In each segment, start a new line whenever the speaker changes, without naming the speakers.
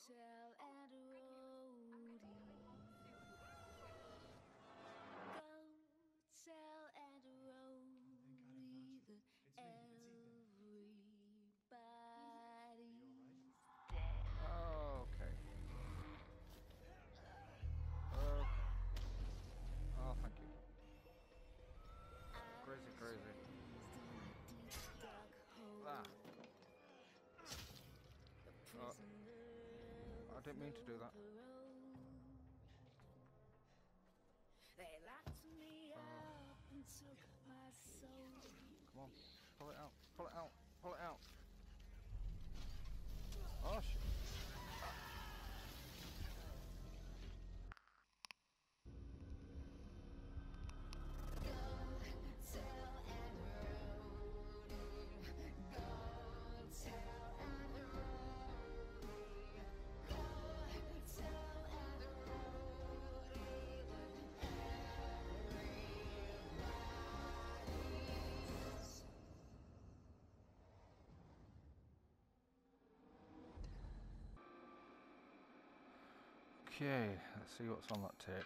tell and roadie. Go tell and roadie that everybody's dead.
Okay. Okay. Oh, thank you. Crazy, crazy. Ah. Oh. I didn't mean to do that.
They locked me up and took my soul.
Come on. Pull it out. Pull it out. Pull it out. Oh, shit. Okay, let's see what's on that tape.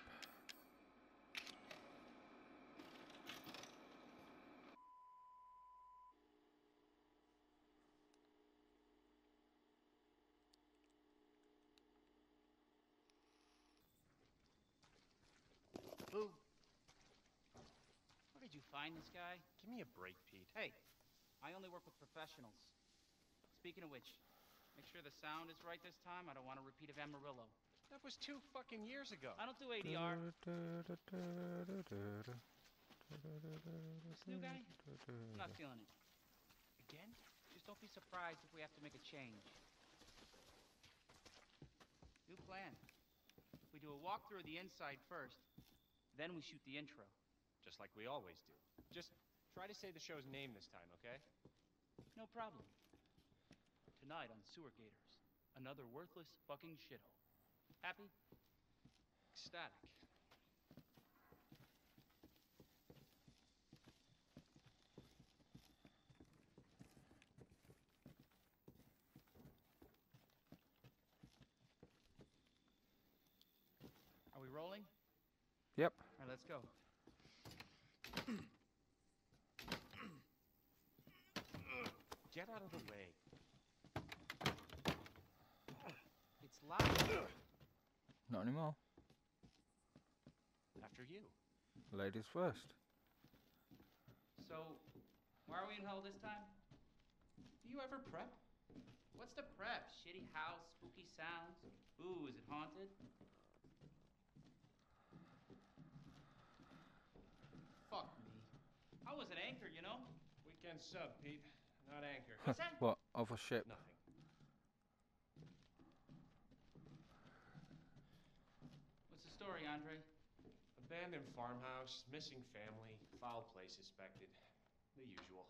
Boo! Where did you find this guy?
Give me a break, Pete.
Hey, I only work with professionals. Speaking of which, make sure the sound is right this time. I don't want a repeat of Amarillo.
That was 2 fucking years ago.
I don't do ADR. This new guy? I'm not feeling it.
Again?
Just don't be surprised if we have to make a change. New plan. We do a walkthrough of the inside first, then we shoot the intro.
Just like we always do. Just try to say the show's name this time, okay?
No problem. Tonight on Sewer Gators, another worthless fucking shithole. Happy?
Ecstatic.
Are we rolling?
Yep.
All right, let's go.
Get out of the way.
It's loud.
Not anymore.
After you.
Ladies first.
So, why are we in hell this time?
Do you ever prep?
What's the prep? Shitty house, spooky sounds? Ooh, is it haunted? Fuck me. I was an anchor, you know?
Weekend sub, Pete. Not anchor.
What's that?
What? Of a ship?
Nothing.
What's the story, Andre?
Abandoned farmhouse, missing family, foul play suspected. The usual.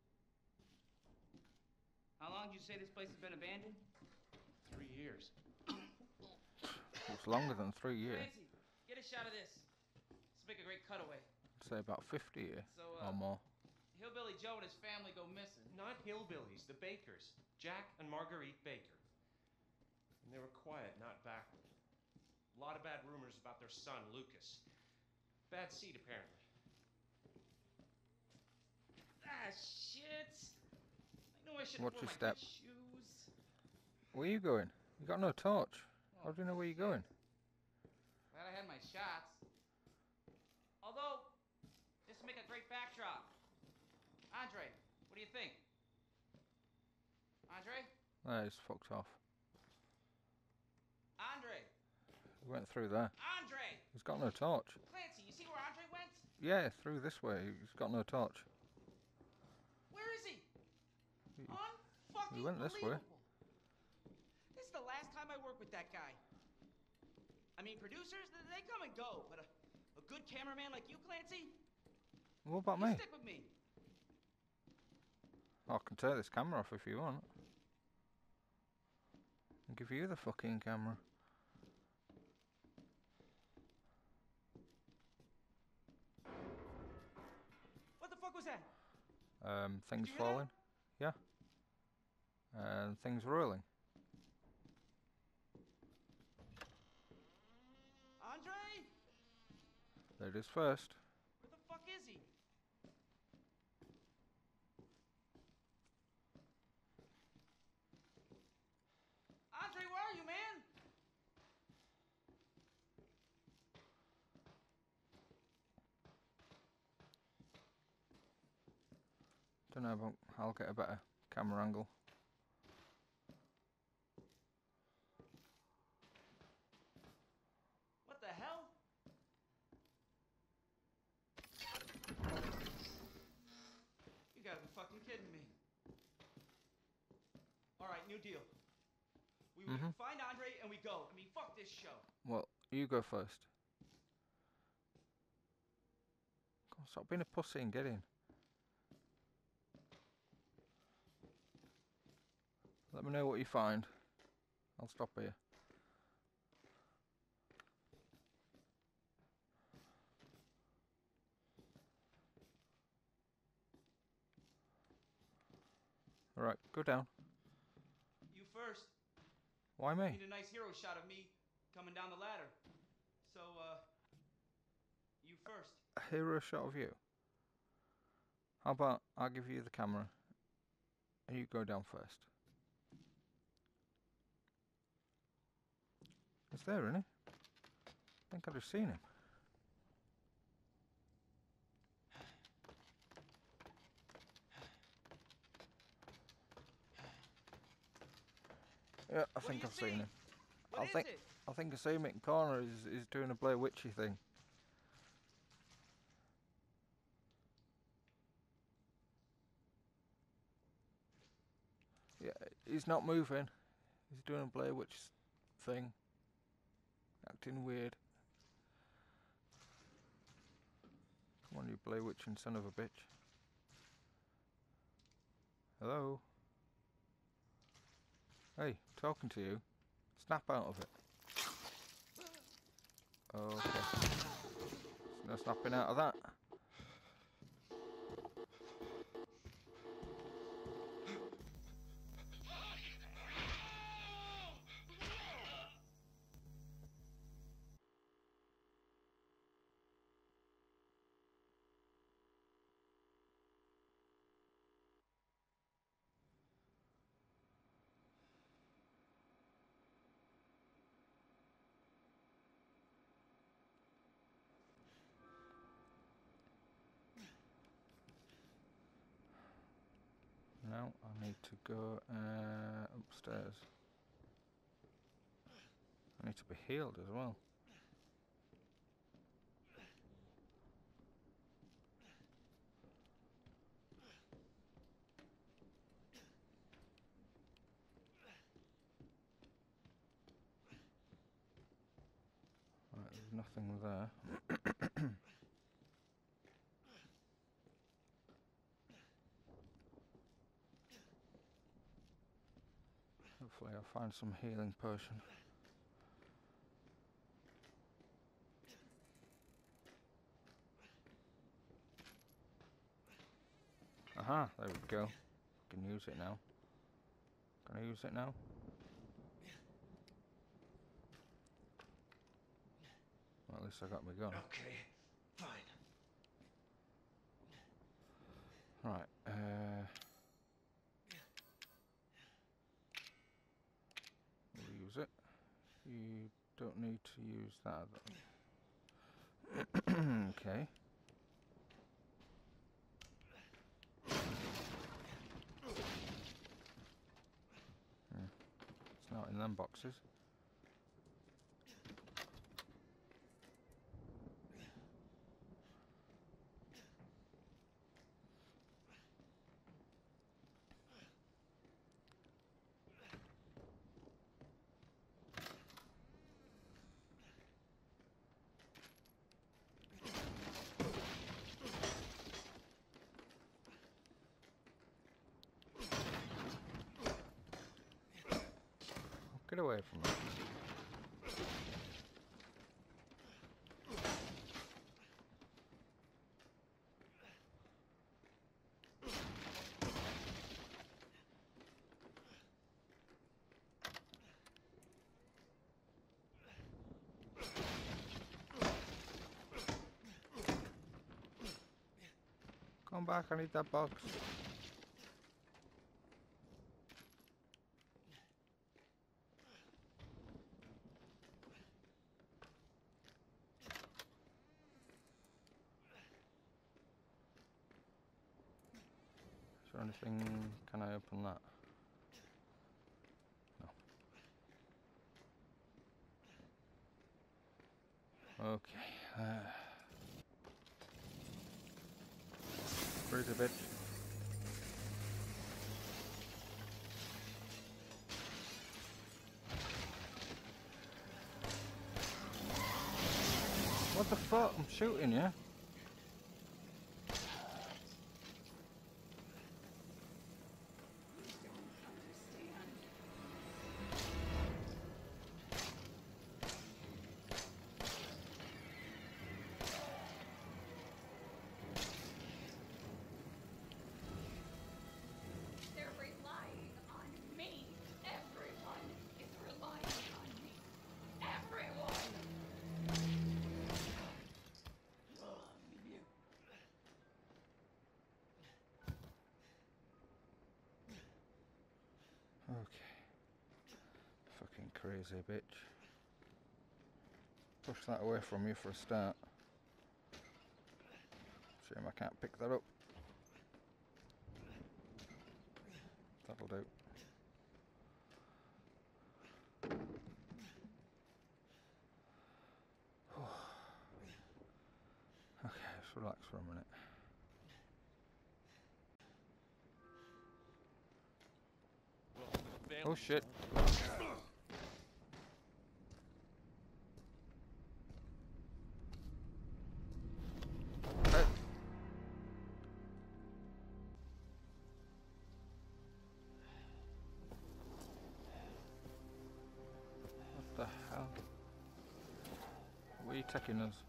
How long did you say this place has been abandoned?
3 years.
It's longer than 3 years.
Clancy, get a shot of this. Let's make a great cutaway.
I'd say about 50 years
So,
or more.
Hillbilly Joe and his family go missing.
Not hillbillies, the Bakers. Jack and Marguerite Baker. And they were quiet, not backward. A lot of bad rumors about their son, Lucas. Bad seed, apparently.
Ah, shit! I know I should have
Watch
worn
your
my
step.
good shoes.
Where are you going? You got no torch. How do you know where you're going?
Glad I had my shots. Although, this would make a great backdrop. Andre, what do you think? Andre?
There, he's fucked off.
Andre!
He went through there.
Andre!
He's got no torch.
Clancy, you see where Andre went?
Yeah, through this way. He's got no torch.
Where is he?
He
Unfucking
went this way.
believable. This is the last time I work with that guy. I mean, producers, they come and go, but a good cameraman like you, Clancy,
What about
you
me?
stick with me.
I can turn this camera off if you want. I'll give you the fucking camera.
What the fuck was that?
Things
you hear
falling. Yeah. And things rolling. Ladies first.
Where the fuck is he? Andre, where are you, man?
Don't know, but I'll get a better camera angle.
What the hell? You gotta be fucking kidding me. Alright, new deal. We find Andre and we go. I mean, fuck this show.
Well, you go first. Come on, stop being a pussy and get in. Let me know what you find. I'll stop here. Alright, go down.
You first.
Why me?
Need a nice hero shot of me coming down the ladder. So, you first.
A hero shot of you? How about I'll give you the camera and you go down first. He's there, isn't he? I think I've just seen him. Yeah, I think I've seen him.
What is it?
I think I see him in the corner. He's doing a Blair Witchy thing. Yeah, he's not moving. He's doing a Blair Witch thing. Acting weird. Come on, you Blair Witching son of a bitch. Hello? Hey, talking to you. Snap out of it. Okay. There's no snapping out of that. Now I need to go upstairs. I need to be healed as well. Right, there's nothing there. Hopefully I'll find some healing potion. Aha, there we go. Can use it now. Can I use it now? Well, at least I got my gun.
Okay, fine.
Right, we'll use it. You don't need to use that. Okay. It's not in them boxes. Get away from me. Come back, I need that box. Is there anything, can I open that? No. Okay. Breathe a bit. What the fuck? I'm shooting you.
They're relying on me. Everyone is relying on me. Everyone.
Okay. Fucking crazy bitch. Push that away from you for a start. Shame I can't pick that up. That'll do. Okay, let's relax for a minute. Oh shit. Hey. What the hell? Where are you taking us?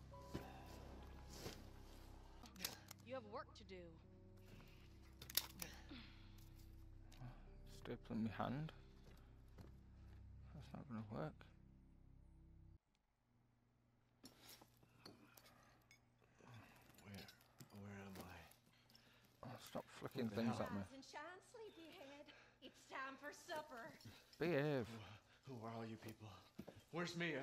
You have work to do.
Stapling my hand? That's not gonna work.
Where am I?
Oh, stop flicking
What the
things
hell?
at me.
Rise and shine, sleepyhead. It's time for supper.
Behave.
Who are all you people? Where's Mia?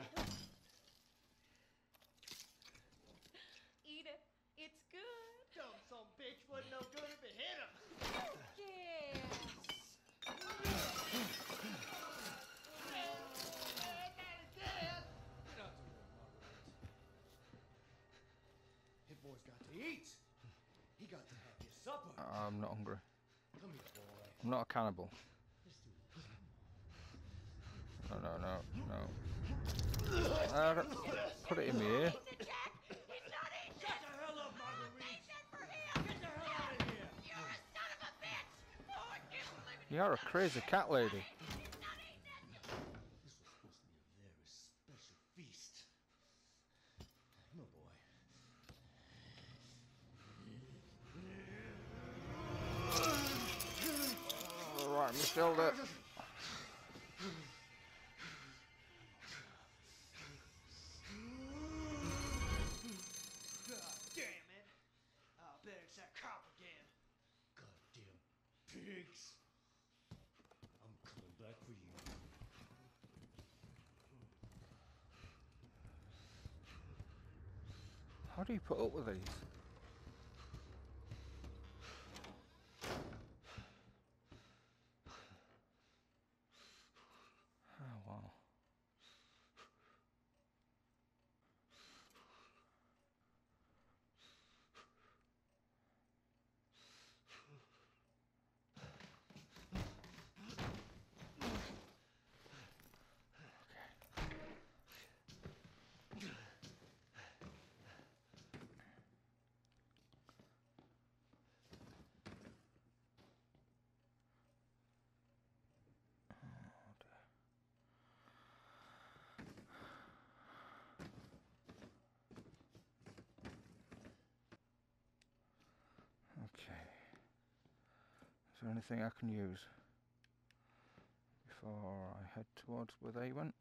Eat it. It's good.
Dumb some bitch wasn't no good if it hit him.
Yes.
Hit boy's got to eat. He got to have his supper.
I'm not hungry.
Come here, boy.
I'm not a cannibal.
Let's do it.
No. Put it in my ear.
Shut the hell up, Marguerite. Get the hell out of here.
You're a son of a bitch. Oh, I can't believe it.
You're a crazy cat lady.
This was supposed to be a very special feast. No, boy.
Alright, we killed it.
God damn it. I'll bet it's that cop again.
Goddamn pigs. I'm coming back for you.
How do you put up with these? Oh wow. Okay. Is there anything I can use before I head towards where they went?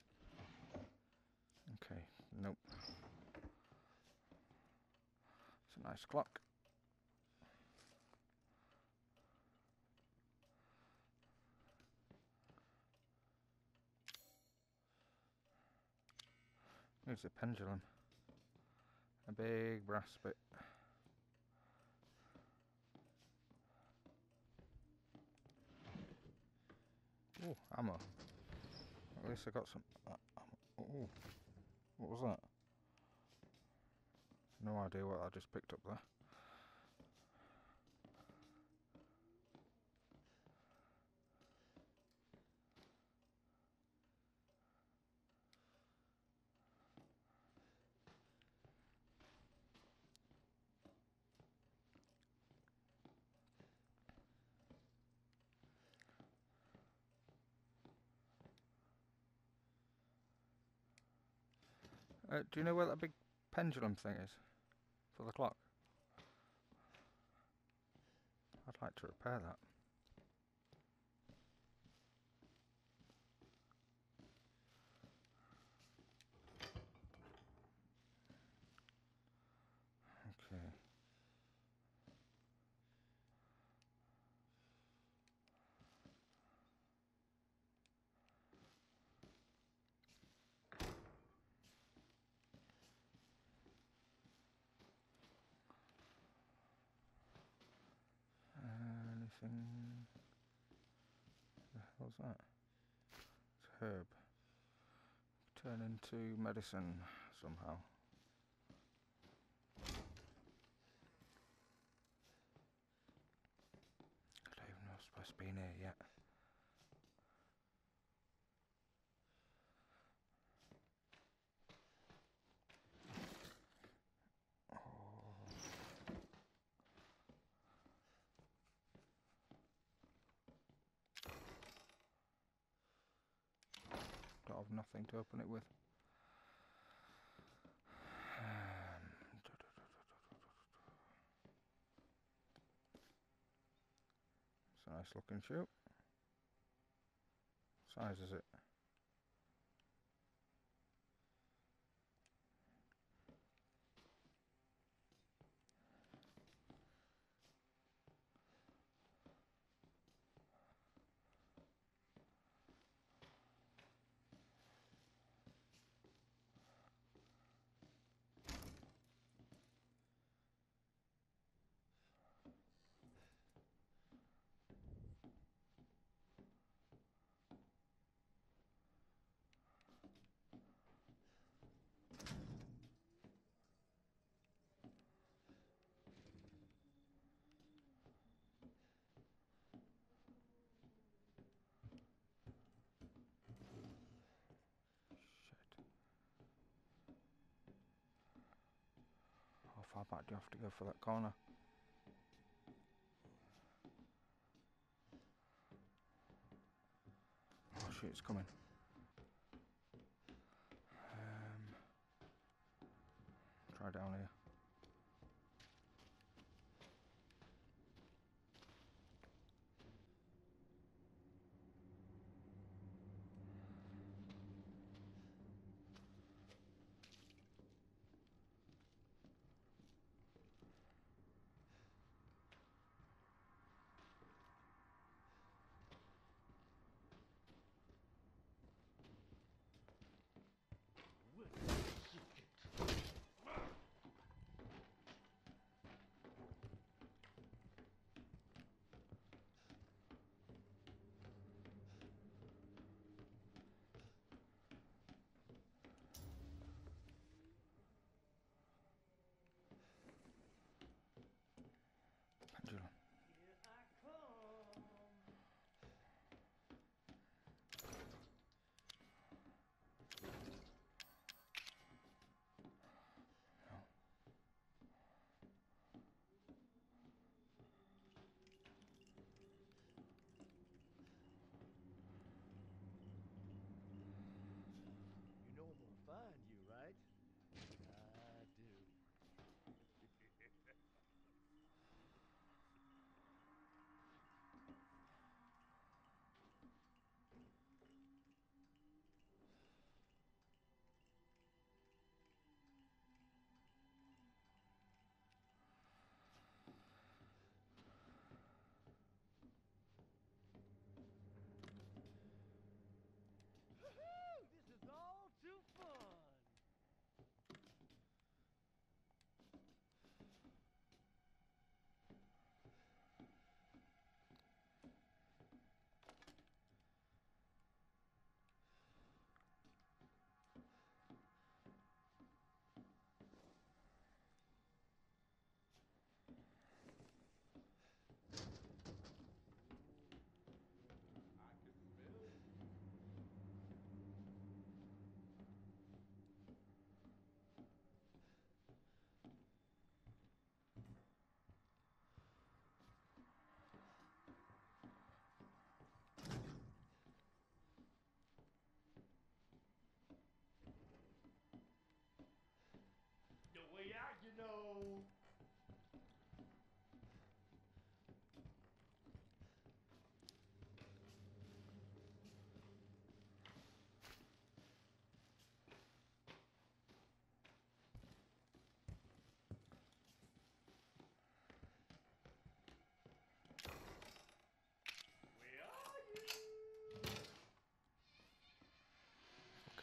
Okay, nope. Nice clock. Here's a pendulum. A big brass bit. Oh, ammo. At least I got some ammo. Oh, what was that? No idea what I just picked up there. Do you know where that big pendulum thing is for the clock? I'd like to repair that. Okay. Anything? The hell's that? It's herb. Turn into medicine somehow. I don't even know if I'm supposed to be in here yet. Don't have nothing to open it with. It's a nice looking shoe. What size is it? How far back do you have to go for that corner? Oh shit, it's coming. Try down here.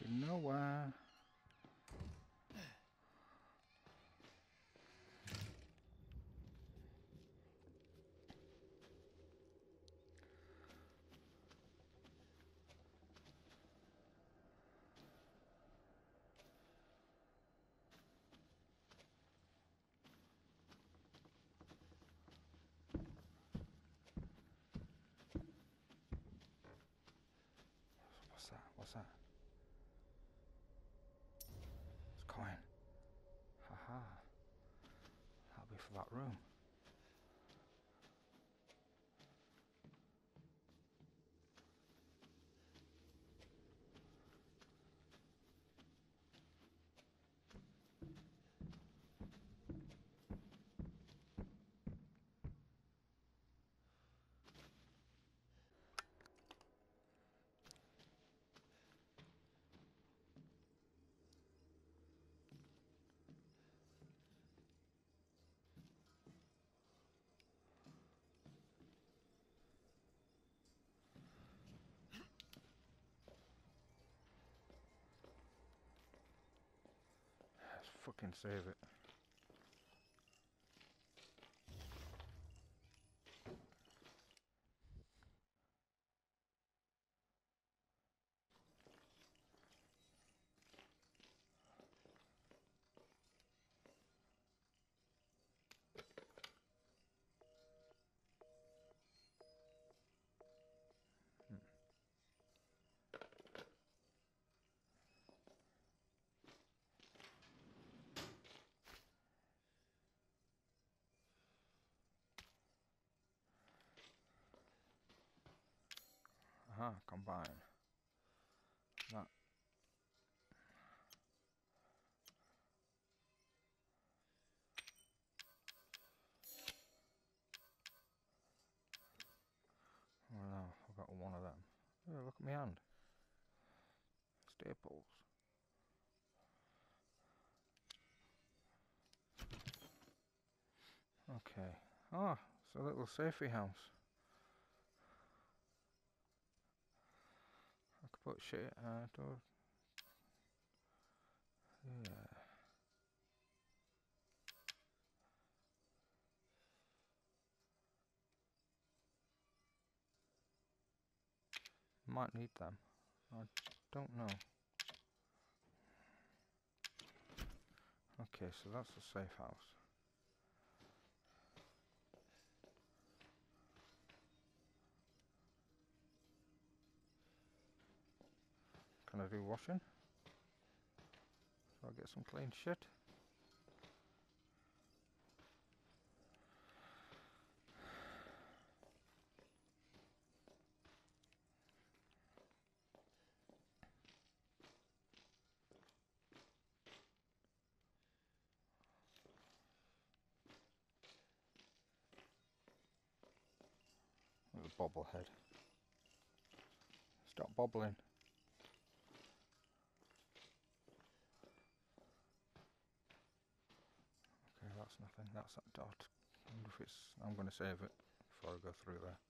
Getting nowhere. What's that? What's that? It's a coin. Haha. That'll be for that room. Let's fucking save it. Aha, combine. That. Oh no, I've got one of them. Oh, look at my hand. Staples. Okay. Ah, it's a little safety house. I could put shit door. Yeah. Might need them. I don't know. Okay, so that's a safe house. Can I do washing? Shall I get some clean shit? There's a bobblehead. Stop bobbling. Okay, that's nothing. That's that dot. I wonder if it's. I'm going to save it before I go through there.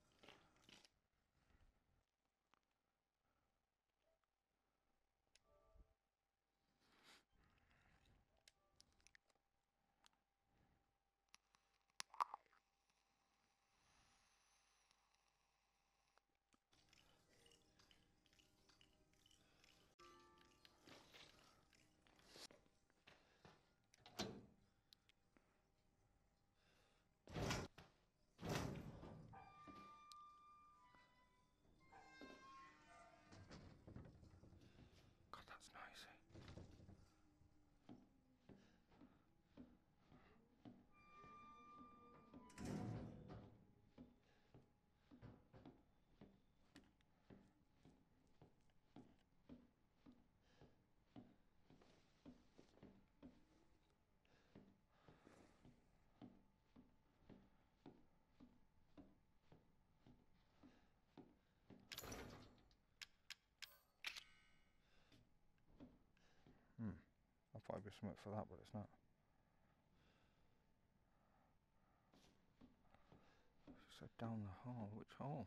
God, that's noisy. I thought it'd be something for that, but it's not. She said down the hall. Which hall?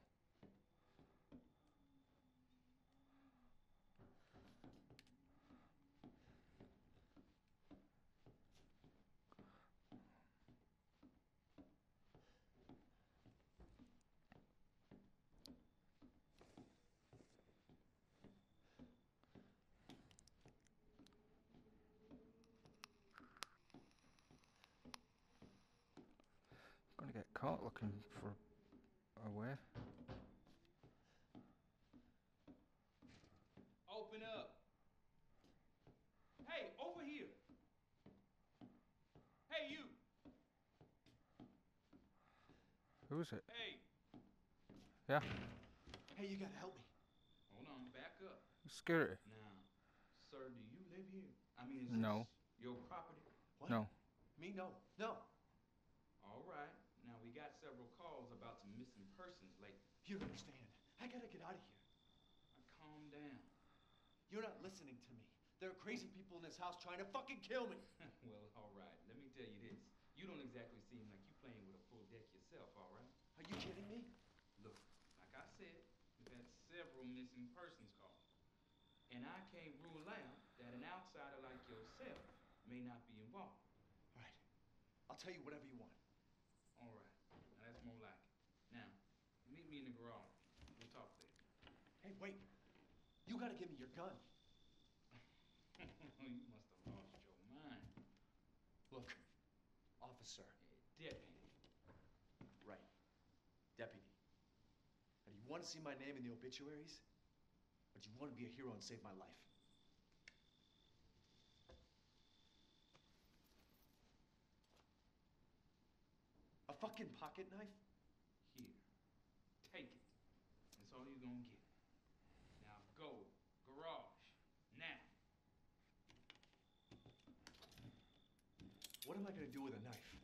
caught looking for a way.
Open up. Hey, over here. Hey, you.
Who is it?
Hey.
Yeah,
Hey, you gotta help me.
Hold on, back up.
security.
Now, sir, do you live here? I mean, is
No.
this your property?
What?
No.
Me? No. No.
All right. Now, we got several calls about some missing persons lately.
You don't understand. I gotta get out of here.
Now, calm down.
You're not listening to me. There are crazy people in this house trying to fucking kill me.
Well, all right. Let me tell you this. You don't exactly seem like you playing with a full deck yourself, all right?
Are you kidding me?
Look, like I said, we've had several missing persons calls. And I can't rule out that an outsider like yourself may not be involved.
All right. I'll tell you whatever you want.
All right. Now, that's more like it. Now, meet me in the garage. We'll talk there.
Hey, wait. You gotta give me your gun.
You must have lost your mind.
Look, officer.
Deputy.
Right. Deputy. Now, do you want to see my name in the obituaries? Or do you want to be a hero and save my life? A fucking pocket knife?
Here. Take it. That's all you're gonna get. Now go. Garage. Now.
What am I gonna do with a knife?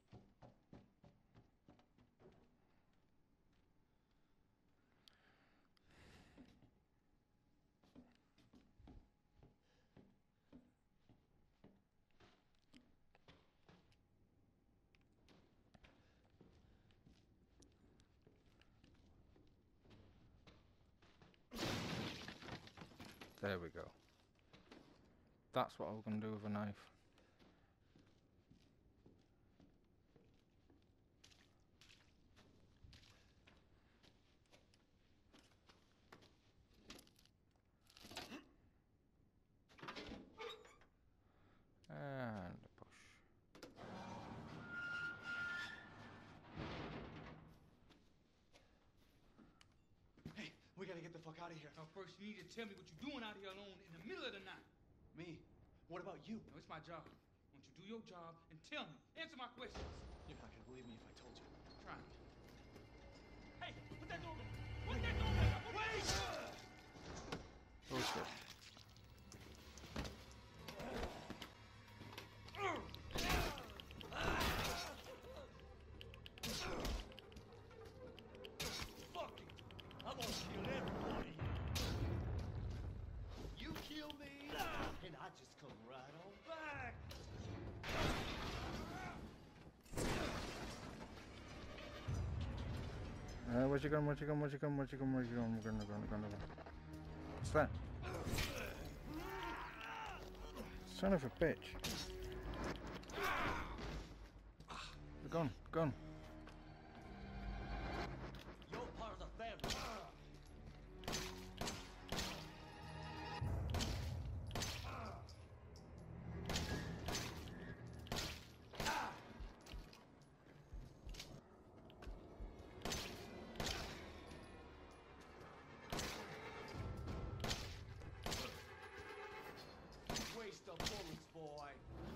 There we go. That's what I was going to do with a knife. And a push.
Hey, we gotta get the fuck out of here.
Now first you need to tell me what you're doing out here alone in the middle of the night.
Me? What about you?
No, it's my job. Why don't you do your job and tell me? Answer my questions.
You're not gonna believe me if I told you.
Try me. Hey, put that door open. Put that door back up. Wait!
Oh shit.
Fuck it. I'm gonna kill everybody. You kill me, and I just come right on back.
Where's your gun? Where's your gun? Where's your gun? Where's your gun? Where's your gun? Gun. What's that? Son of a bitch. The gun. Gun.
You're part of the family. Waste of bullets, boy.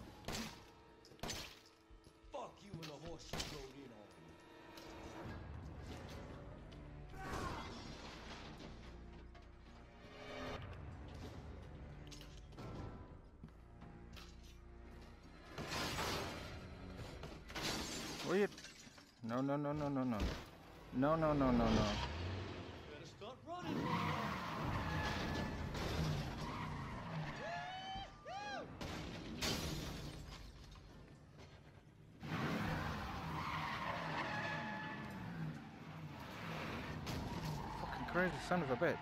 Fuck you and the horse you rode in on.
Where you? No. No. No.
Better start running.
Fucking crazy son of a bitch.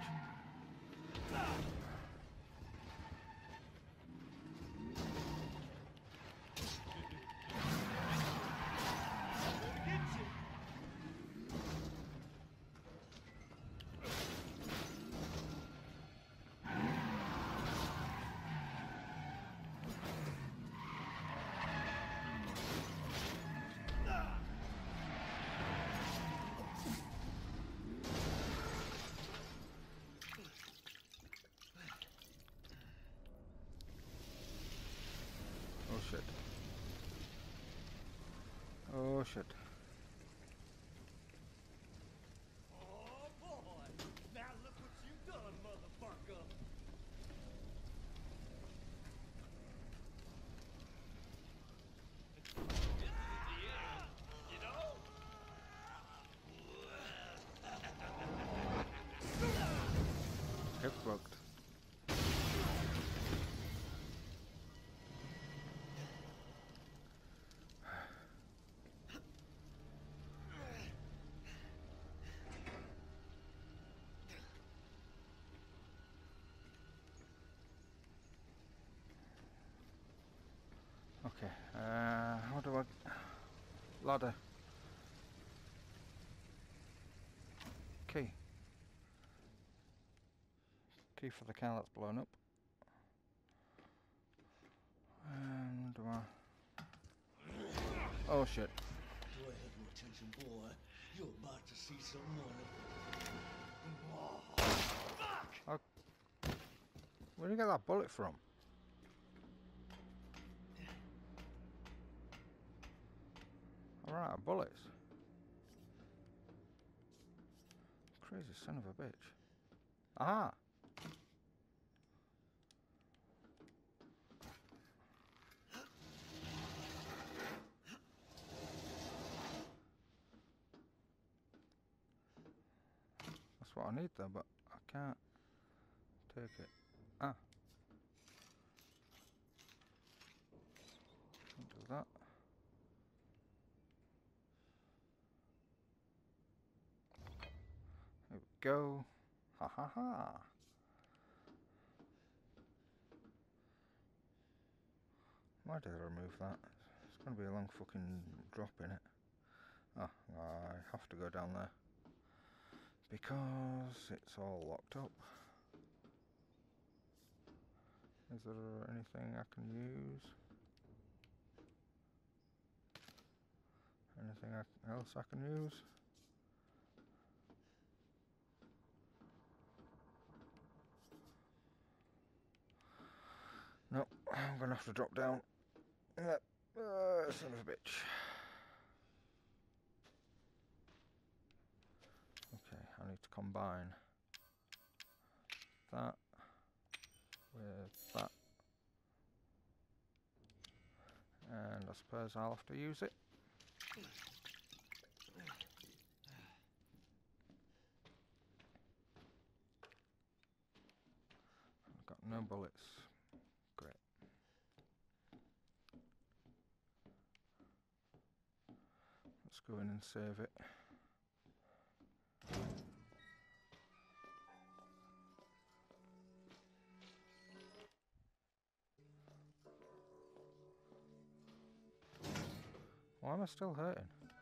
shit. Oh shit.
Oh boy! Now look what you done, motherfucker! You know?
Hip fucked. Okay, how do I... Ladder. Key. Key for the car that's blown up. And do I... Oh shit.
Do I have your attention, boy? You're about to see some wonderful.
Where did you get that bullet from? Alright, bullets. Crazy son of a bitch. Aha! That's what I need though, but I can't take it. Ah. Can't do that. There we go. Ha ha ha. Why did I remove that? It's going to be a long fucking drop in it. Ah, I have to go down there. Because it's all locked up. Is there anything I can use? Anything else I can use? Nope, I'm gonna have to drop down. Yep, son of a bitch. Okay, I need to combine that with that. And I suppose I'll have to use it. I've got no bullets. Great. Let's go in and save it. Why am I still hurting?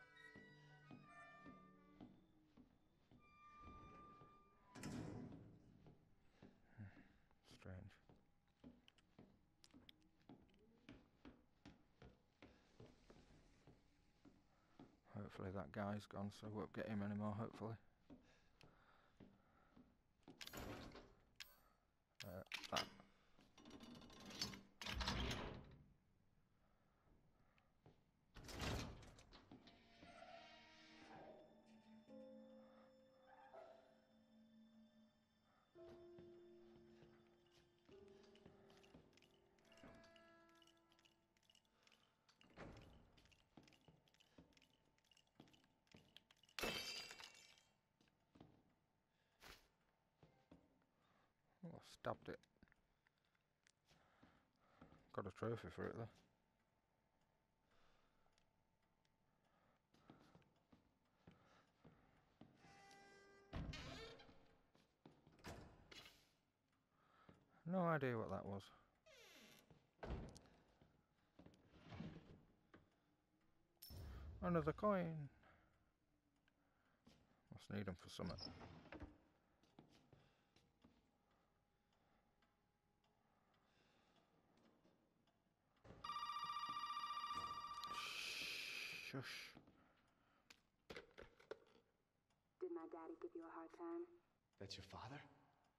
Strange. Hopefully that guy's gone, so I won't get him anymore, hopefully. That. Oh, I stabbed it. Got a trophy for it though. No idea what that was. Another coin. Must need them for something. Shush.
Did my daddy give you a hard time?
That's your father?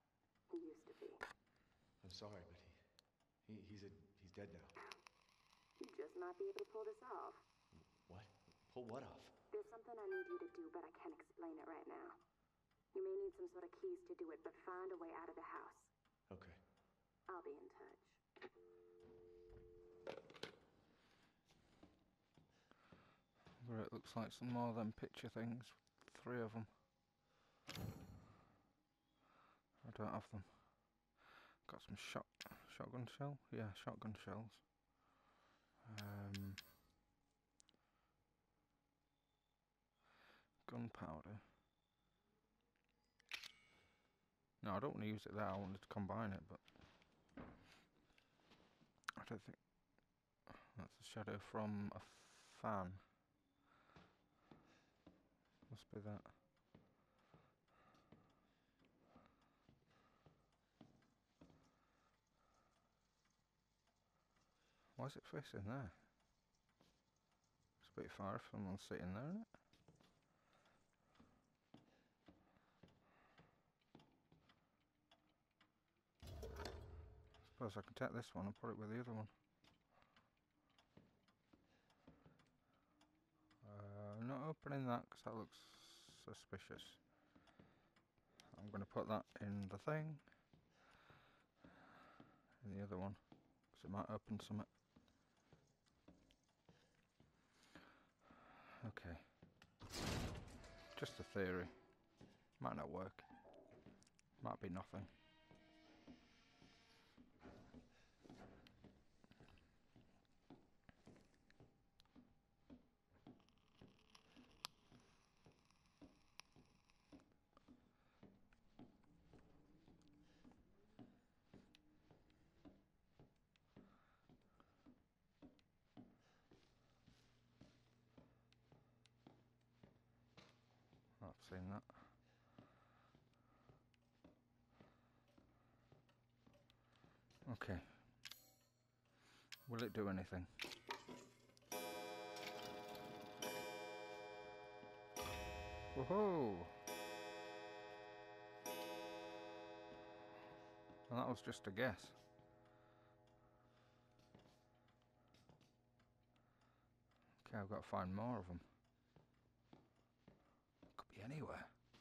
He used to be.
I'm sorry, but he's dead now.
You just might be able to pull this off.
What? Pull what off?
There's something I need you to do, but I can't explain it right now. You may need some sort of keys to do it, but find a way out of the house.
Okay.
I'll be in touch.
Where it looks like some more of them picture things. 3 of them. I don't have them. Got some shotgun shell? Yeah, shotgun shells. Gunpowder. No, I don't want to use it there. I wanted to combine it, but I don't think that's a shadow from a fan. Must be that. Why is it facing there? It's a bit far if someone's sitting there, isn't it? Suppose I can take this one and put it with the other one. Not opening that because that looks suspicious. I'm going to put that in the thing. In the other one. Because it might open something. Okay. Just a theory. Might not work. Might be nothing. I've seen that. Okay. Will it do anything? Woohoo! Well, that was just a guess. Okay, I've got to find more of them. Could be anywhere.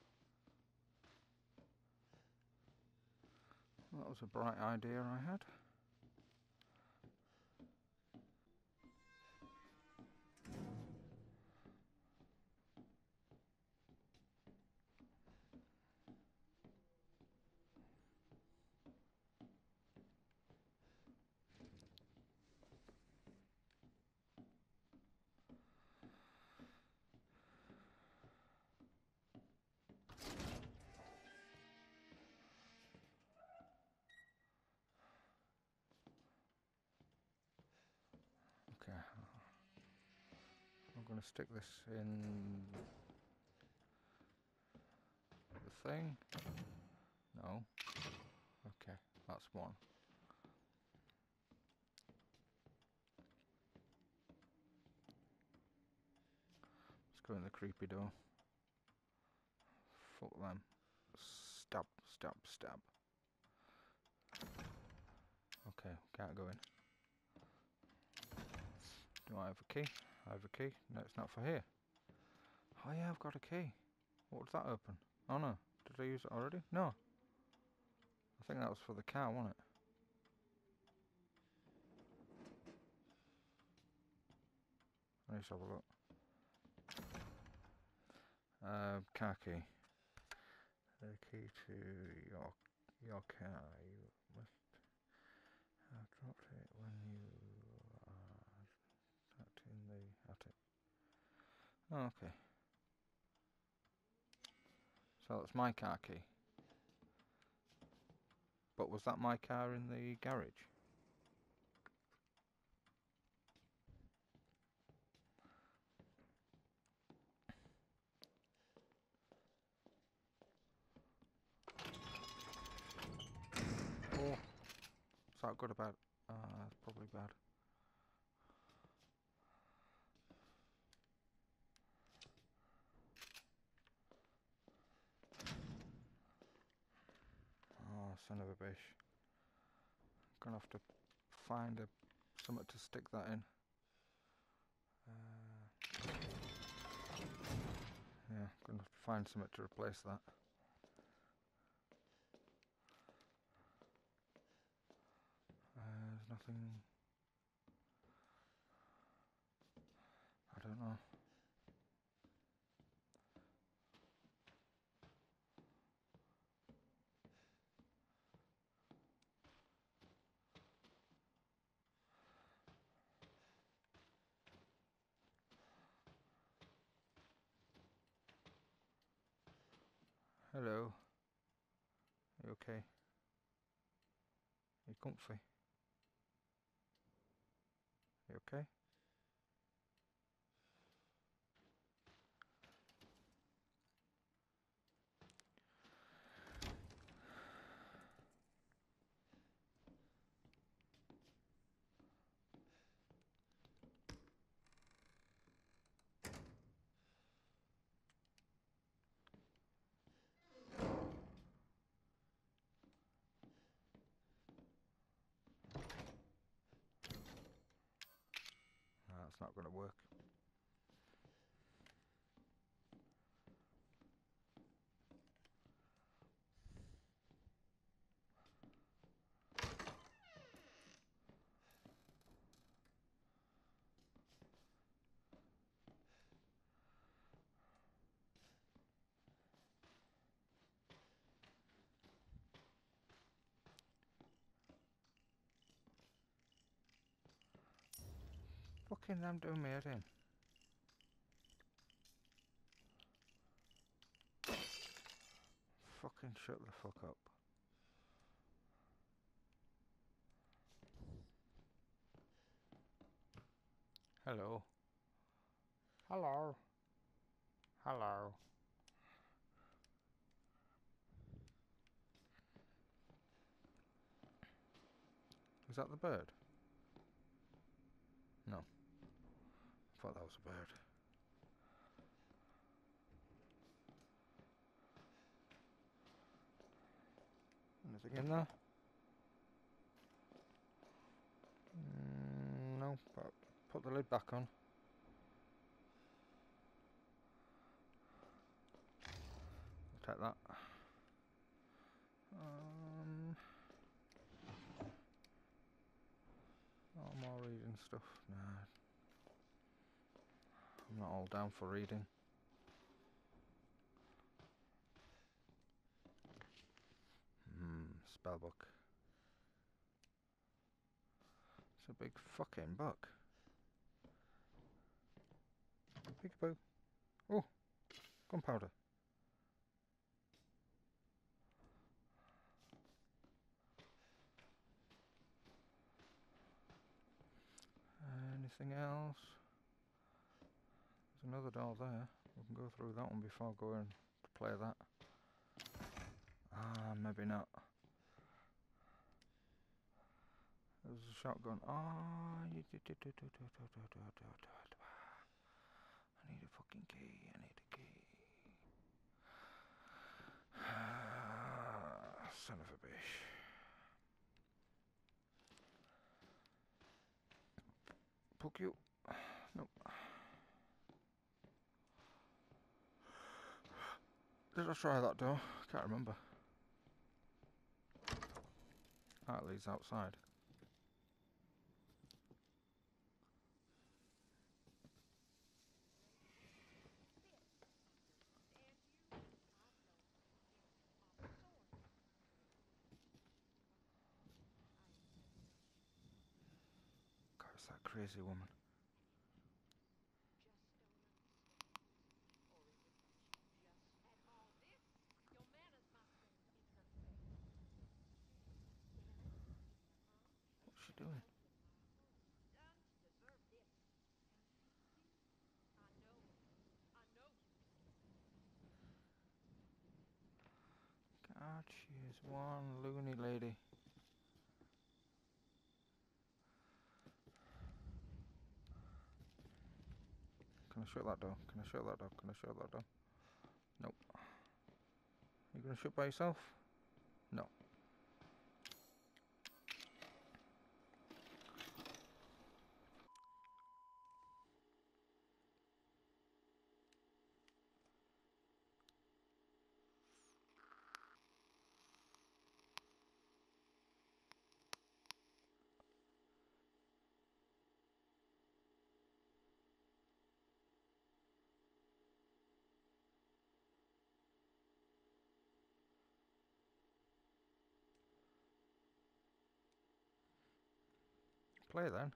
Well, that was a bright idea I had. Okay. I'm going to stick this in the thing. No. Okay, that's one. Let's go in the creepy door. Fuck them. Stab, stab, stab. Okay, can't go in. Do I have a key? I have a key. No, it's not for here. Oh yeah, I've got a key. What was that open? Oh no. Did I use it already? No. I think that was for the car, wasn't it? Let's have a look. Car key. The key to your car. You must have dropped it when you sat in the attic. Oh, okay. So that's my car key. But was that my car in the garage? Oh, is that good or bad? It's probably bad. Oh, son of a bitch. Gonna have to find something to stick that in. Yeah, gonna have to find something to replace that. There's nothing. I don't know. Hello. You okay? You comfy? You okay? That's not going to work. Fucking I'm doing my head in. Fucking shut the fuck up. Hello. Hello. Hello. Is that the bird? No. I thought that was a bird. Anything in there? No, but put the lid back on. I'll take that. No more reading stuff. Nah. I'm not all down for reading. Spellbook. It's a big fucking book. Peekaboo. Oh, gunpowder. Anything else? There's another door there. We can go through that one before going to play that. Maybe not. There's a shotgun. I need a fucking key. I need a key. Son of a bitch. Poke you. Nope. Did I try that door? Can't remember. That leads outside. God, it's that crazy woman. What's she doing? God, she is one loony lady. Can I shut that door? Can I shut that door? Can I shut that door? Nope. You gonna shut by yourself? No. play then.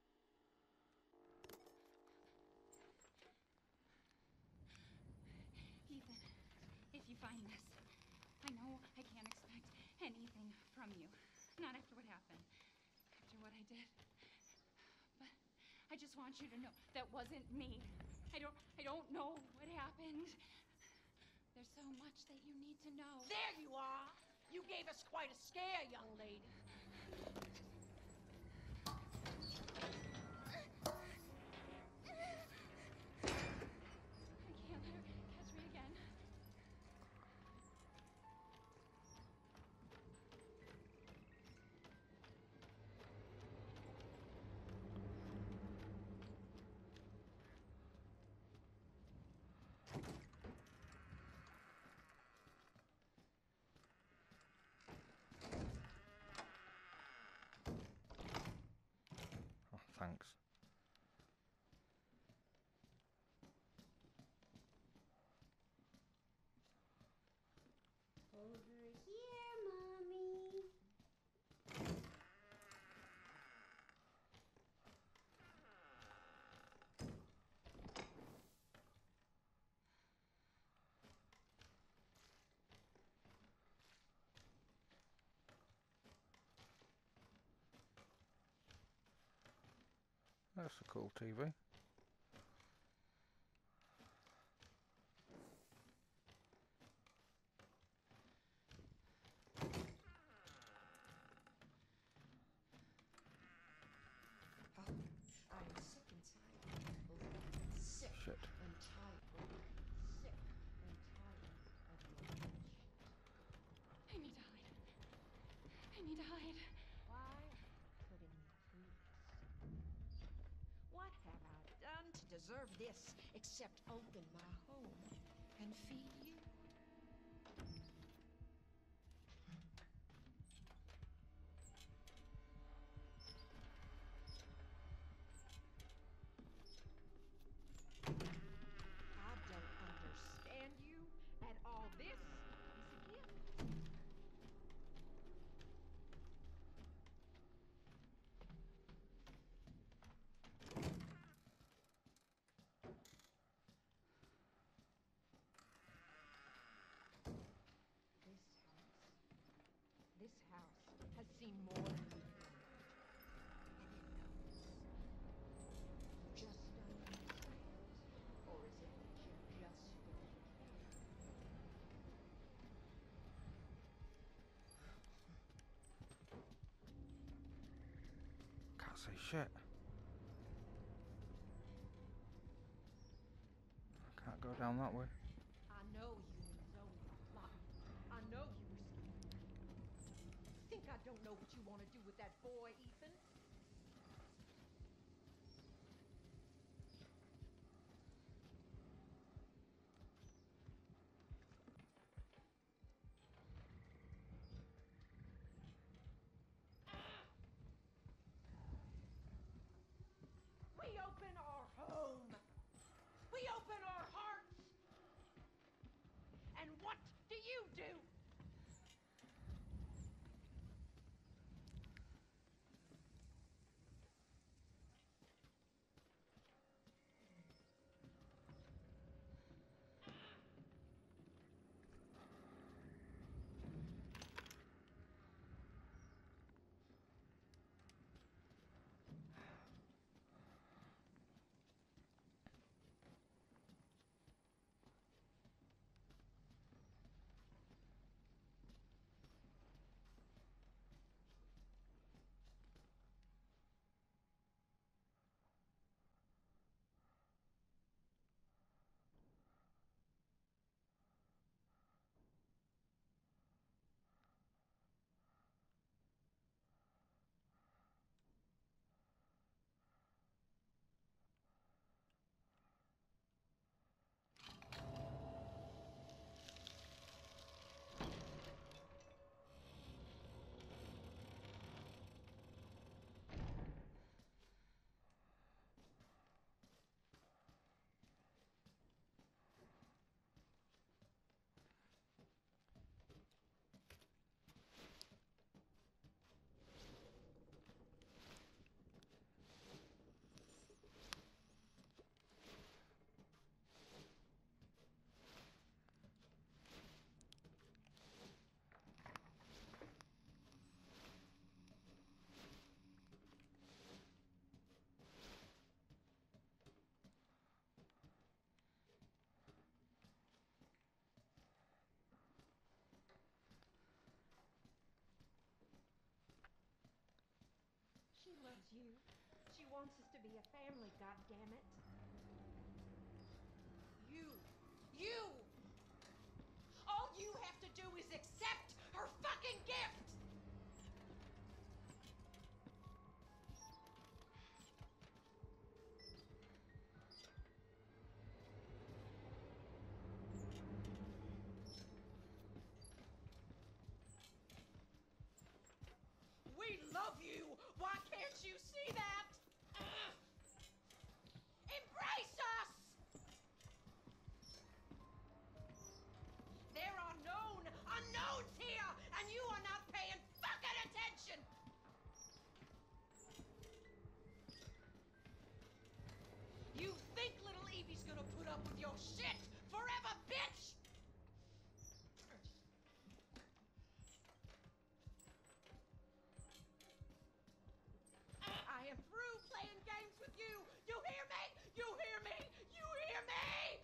Ethan, if you find this, I know I can't expect anything from you. Not after what happened. After what I did. But I just want you to know that wasn't me. I don't know what happened. There's so much that you need to know.
There you are! You gave us quite a scare, young lady.
I can't let her catch me again.
Oh, thanks.
Over here, Mommy.
That's a cool TV.
I'm sick and tired. Sick
Shit.
and tired. Sick and tired of your bitch.
I need to hide. I need to hide.
Why couldn't you please? What have I done to deserve this except open my home and feed you? I don't understand you at all. This is a gift. This house has seen more than you've done. And it knows. Just don't understand? Or is it that you just don't care?
Can't say shit. Can't go down that way.
I know you and Zoe are plotting. I know you were scheming. Think I don't know what you want to do with that boy, Ethan? We open our home. We open our hearts. And what do you do? you. She wants us to be a family, goddammit. You! All you have to do is accept her fucking gift! We love you! Why can't you see that? Embrace us! There are known unknowns here, and you are not paying fucking attention! You think little Evie's gonna put up with your shit forever, bitch? I am through playing games with you! You hear me? You hear me? You hear me?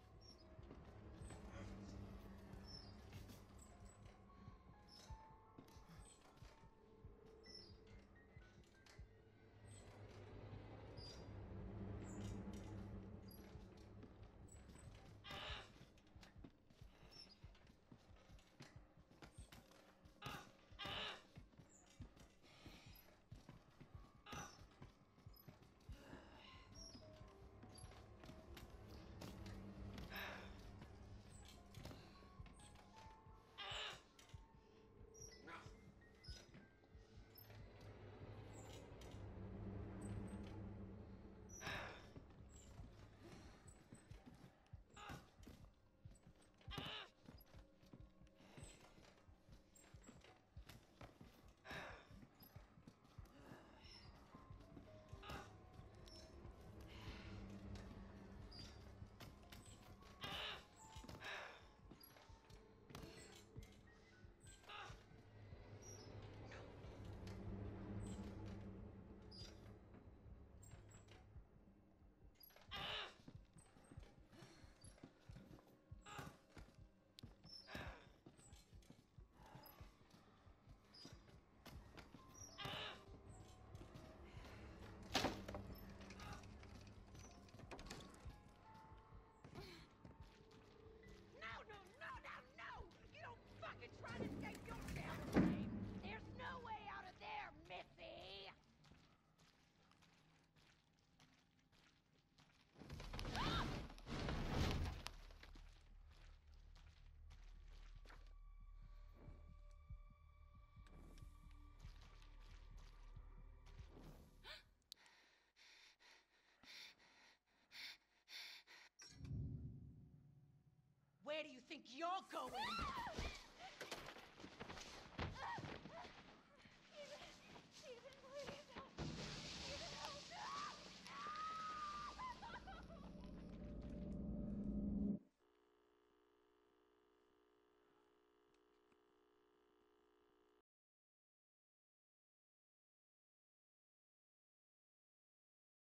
Try to escape your damn name. There's no way out of there, Missy. Ah! Where do you think you're going?